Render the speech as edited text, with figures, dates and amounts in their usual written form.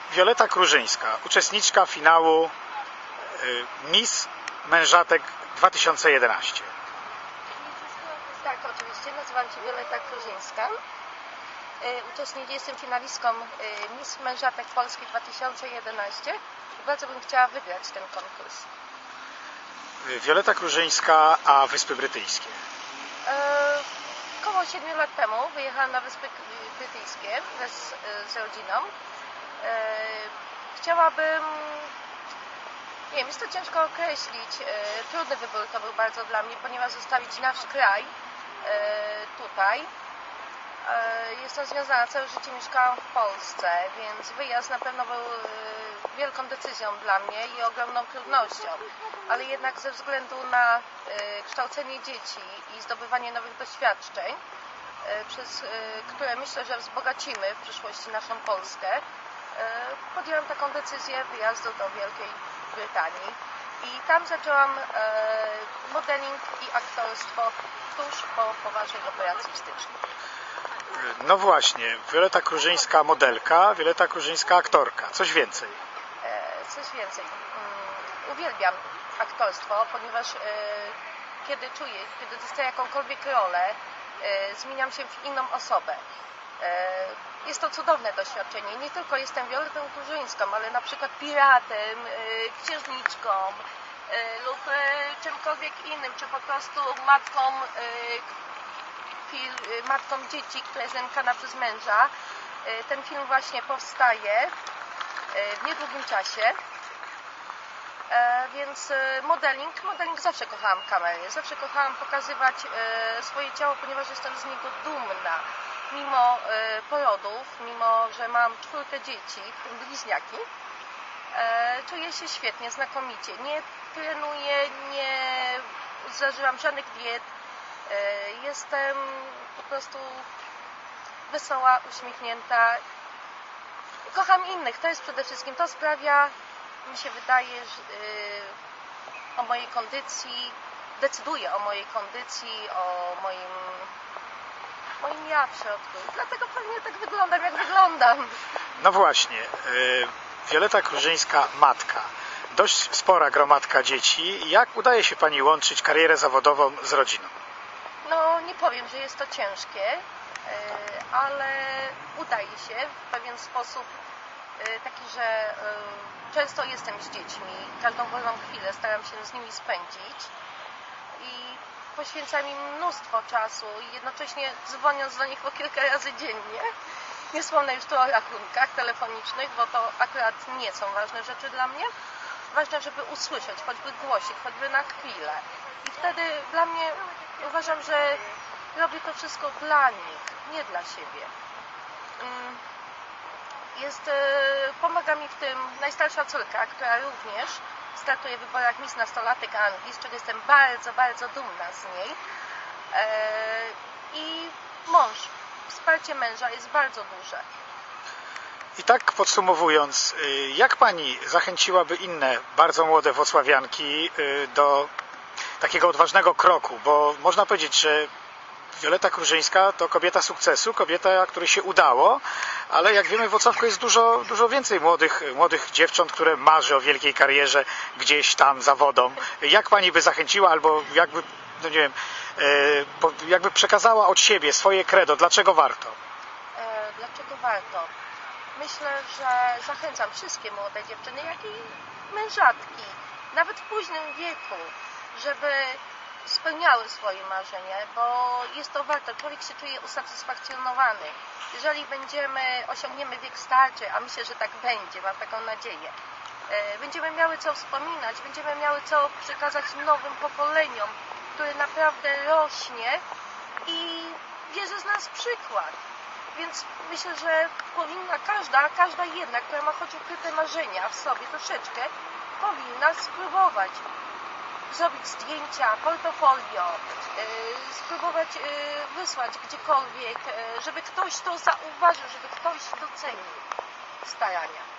Wioleta Krużyńska, uczestniczka finału Miss Mężatek 2011. Tak, oczywiście. Nazywam się Wioleta Krużyńska. Jestem finalistką Miss Mężatek Polski 2011 i bardzo bym chciała wygrać ten konkurs. Wioleta Krużyńska, a Wyspy Brytyjskie? Około 7 lat temu wyjechałam na Wyspy Brytyjskie z rodziną. Chciałabym... Nie wiem, jest to ciężko określić. Trudny wybór to był bardzo dla mnie, ponieważ zostawić nasz kraj tutaj. Jestem związana, całe życie mieszkałam w Polsce, więc wyjazd na pewno był wielką decyzją dla mnie i ogromną trudnością. Ale jednak ze względu na kształcenie dzieci i zdobywanie nowych doświadczeń, przez które myślę, że wzbogacimy w przyszłości naszą Polskę, podjęłam taką decyzję wyjazdu do Wielkiej Brytanii i tam zaczęłam modeling i aktorstwo tuż po poważnej operacji w styczniu. No właśnie, Wioleta Krużyńska modelka, Wioleta Krużyńska aktorka. Coś więcej? Coś więcej. Uwielbiam aktorstwo, ponieważ kiedy dostaję jakąkolwiek rolę, zmieniam się w inną osobę. Jest to cudowne doświadczenie. Nie tylko jestem Violetą Krużyńską, ale na przykład piratem, księżniczką lub czymkolwiek innym, czy po prostu matką dzieci, która jest nękana przez męża. Ten film właśnie powstaje w niedługim czasie. Więc modeling zawsze kochałam kamerę, zawsze kochałam pokazywać swoje ciało, ponieważ jestem z niego dumna. Mimo porodów, mimo że mam 4 dzieci, w tym bliźniaki, czuję się świetnie, znakomicie. Nie trenuję, nie zażywam żadnych diet. Jestem po prostu wesoła, uśmiechnięta. Kocham innych, to jest przede wszystkim, to sprawia, mi się wydaje, że o mojej kondycji, decyduje o mojej kondycji, o moim ja w środku. Dlatego pewnie tak wyglądam, jak wyglądam. No właśnie, Wioleta Krużyńska, matka. Dość spora gromadka dzieci. Jak udaje się Pani łączyć karierę zawodową z rodziną? No, nie powiem, że jest to ciężkie, ale udaje się w pewien sposób taki, że często jestem z dziećmi, każdą wolną chwilę staram się z nimi spędzić i poświęcam im mnóstwo czasu i jednocześnie dzwoniąc do nich po kilka razy dziennie. Nie wspomnę już tu o rachunkach telefonicznych, bo to akurat nie są ważne rzeczy dla mnie. Ważne, żeby usłyszeć, choćby głosik, choćby na chwilę. I wtedy dla mnie uważam, że robię to wszystko dla nich, nie dla siebie. Pomaga mi w tym najstarsza córka, która również startuje w wyborach Miss Nastolatek Anglii, z czego jestem bardzo, bardzo dumna z niej. I mąż, wsparcie męża jest bardzo duże. I tak podsumowując, jak Pani zachęciłaby inne bardzo młode włocławianki do takiego odważnego kroku? Bo można powiedzieć, że Wioleta Krużyńska to kobieta sukcesu, kobieta, której się udało, ale jak wiemy, w Włocławku jest dużo więcej młodych dziewcząt, które marzy o wielkiej karierze gdzieś tam za wodą. Jak Pani by zachęciła, albo jakby, no nie wiem, jakby przekazała od siebie swoje credo, dlaczego warto? Dlaczego warto? Myślę, że zachęcam wszystkie młode dziewczyny, jak i mężatki, nawet w późnym wieku, żeby spełniały swoje marzenia, bo jest to warto. Człowiek się czuje usatysfakcjonowany. Jeżeli osiągniemy wiek starczy, a myślę, że tak będzie, mam taką nadzieję, będziemy miały co wspominać, będziemy miały co przekazać nowym pokoleniom, które naprawdę rośnie i bierze z nas przykład. Więc myślę, że powinna każda jedna, która ma choć ukryte marzenia w sobie troszeczkę, powinna spróbować zrobić zdjęcia, portfolio, spróbować wysłać gdziekolwiek, żeby ktoś to zauważył, żeby ktoś docenił starania.